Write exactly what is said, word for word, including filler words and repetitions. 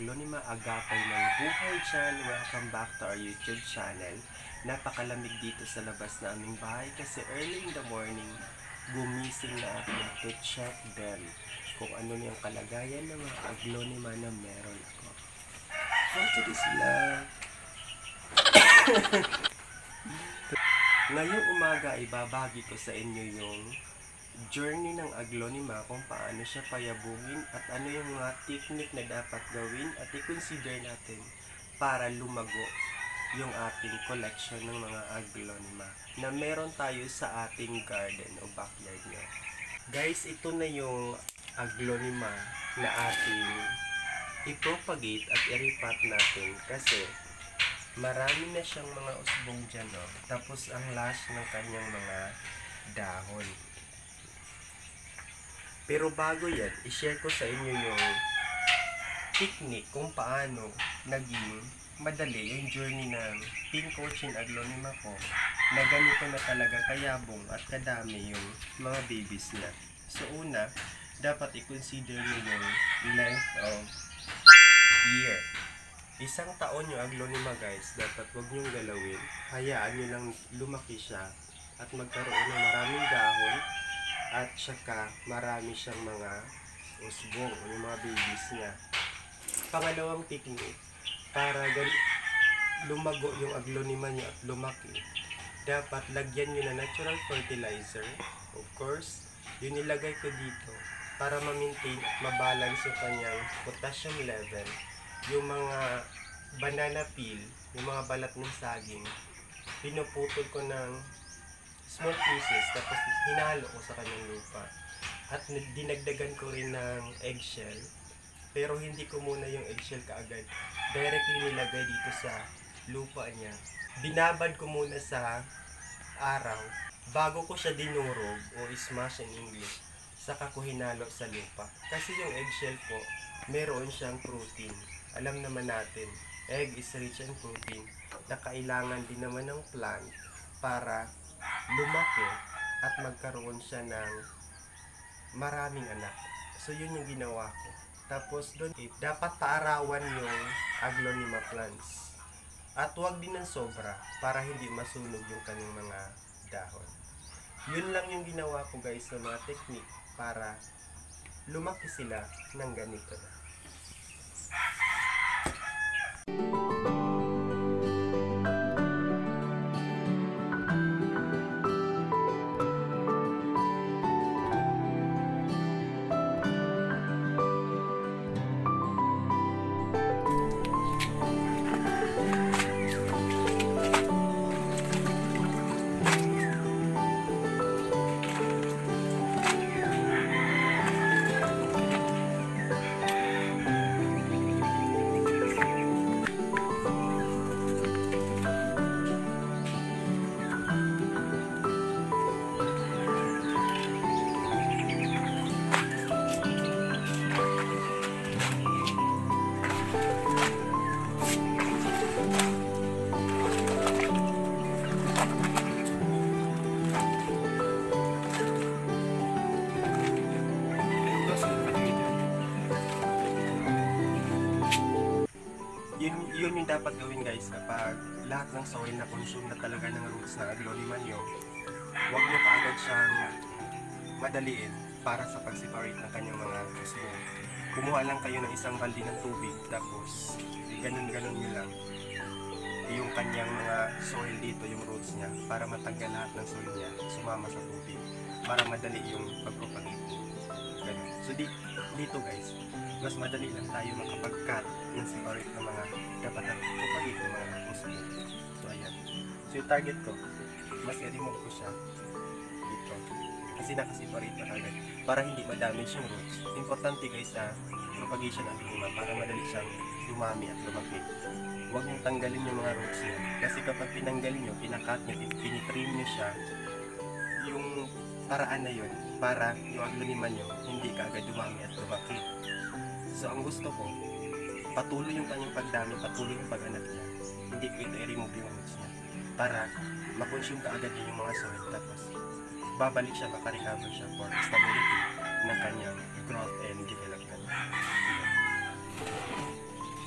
Aglonema Agapay ng Buhay dyan. Welcome back to our YouTube channel. Napakalamig dito sa labas na aming bahay kasi early in the morning, gumising na ako to check them kung ano yung kalagayan ng mga aglonema na meron ako. For today's vlog. Ngayong umaga ay babagi ko sa inyo yung journey ng aglonema, kung paano siya payabungin at ano yung mga technique na dapat gawin at i-consider natin para lumago yung ating collection ng mga aglonema na meron tayo sa ating garden o backyard nyo. Guys, ito na yung aglonema na ating i-propagate at i-repat natin kasi marami na siyang mga usbong dyan, no? Tapos ang last ng kanyang mga dahon. Pero bago yan, i-share ko sa inyo yung technique kung paano naging madali yung journey ng pink cochin aglonema ko na ganito na talaga kayabong at kadami yung mga babies niya. So una, dapat i-consider nyo yung length of year. Isang taon yung aglonema, guys, dapat wag nyong galawin. Hayaan nyo lang lumaki siya at magkaroon ng maraming dahon at saka marami siyang mga usbong o yung mga babies niya. Pangalawang technique, para lumago yung aglonema niya at lumaki, dapat lagyan nyo na natural fertilizer. Of course, yun nilagay ko dito para ma-maintain at mabalance yung kanyang potassium level. Yung mga banana peel, yung mga balat ng saging, pinuputol ko ng small pieces tapos hinalo ko sa kanyang lupa. At dinagdagan ko rin ng eggshell, pero hindi ko muna yung eggshell kaagad. Directly nilagay dito sa lupa niya. Binabad ko muna sa araw bago ko siya dinurog o smash in English. Saka ko hinalo sa lupa. Kasi yung eggshell po, meron siyang protein. Alam naman natin, egg is rich in protein na kailangan din naman ng plant para lumaki at magkaroon siya ng maraming anak. So yun yung ginawa ko. Tapos doon, eh, dapat paarawan yung aglonema plants. At huwag din ng sobra para hindi masunog yung kanyang mga dahon. Yun lang yung ginawa ko, guys, na mga technique para lumaki sila ng ganito na. Yun, yun yung dapat gawin, guys, kapag lahat ng soil na consume na talaga ng roots ng aglonema nyo, huwag nyo kaagad siyang madaliin para sa pag-separate ng kanyang mga usbong. Kumuha lang kayo ng isang balde ng tubig, tapos ganun-ganun nyo lang yung kanyang mga soil dito, yung roots niya, para matanggal lahat ng soil niya, sumama sa tubig, para madali yung pag-propagate. Ganun. So di, dito, guys, mas madali lang tayo makapag-cut ng separate ng mga dapat na propagate ng mga usbong. So ayan. So yung target ko, mas i-remove ko siya dito. Kasi nakaseparate na kagad para hindi ma-damage yung roots. Importante, guys, sa propagation ng aglonema para madali siyang dumami at lumaki. Huwag niyong tanggalin yung mga roots niya. Kasi kapag pinanggalin nyo, pinakat nyo, pinitrim nyo siya, yung paraan na yun para yung aglonema nyo hindi kaagad dumami at lumaki. So ang gusto ko, patuloy yung kanyang pagdami, patuloy yung pag-anak niya. Hindi ko ito i-remove yung roots niya para makonsume kaagad yung mga soil, tapos babalik siya, makarecover siya for stability ng kanyang growth and development.